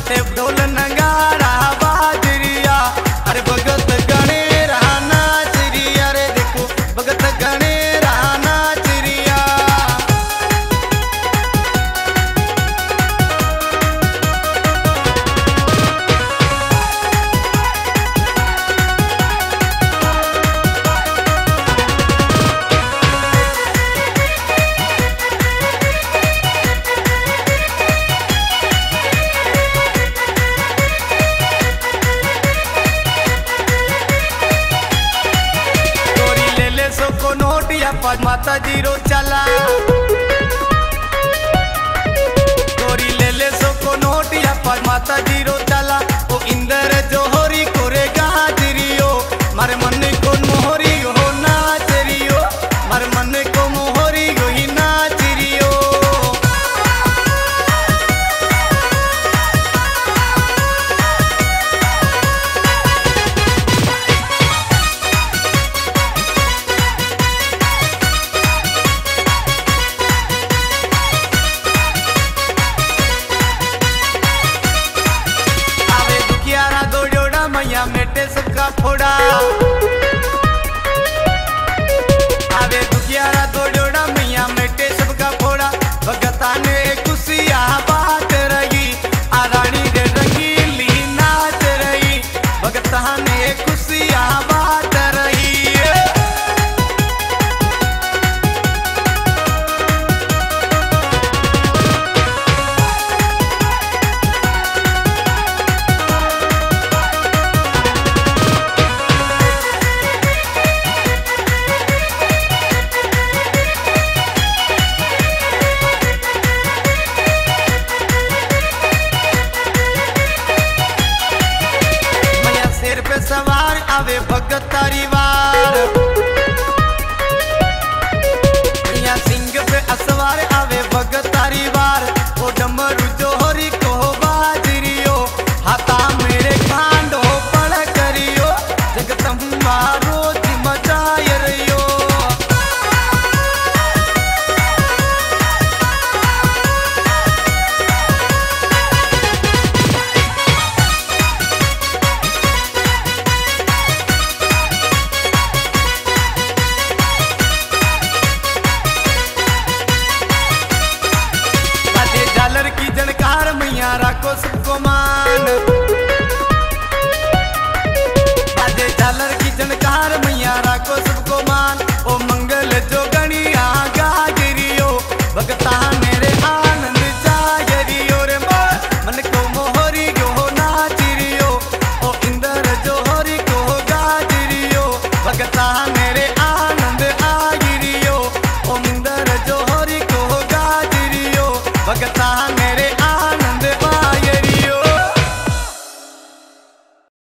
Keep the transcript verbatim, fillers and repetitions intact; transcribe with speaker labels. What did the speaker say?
Speaker 1: बाटे ढोल नगाड़ा बाजरिया, अरे भगत गणे रहना चिरिया रे देखो भगत गणे रहना चिरिया। पाँच माता जीरो चला गोरी ले ले सो को नोट या पाँच माता जीरो चला ओ इंदर जोहरी कोरे गाजरियो मारे मन को मोहरी हो नाचरियो मारे मन को मोहरी हो ही नाचरियो। मेटे सबका फोड़ा आवे दुखियारा दो जोड़ा मैया मेटे सबका फोड़ा भगता ने खुशिया बात रही आ रानी रे रंगीली नाच रही भगता ने खुशिया बात रही। सवार आवे भगत तारी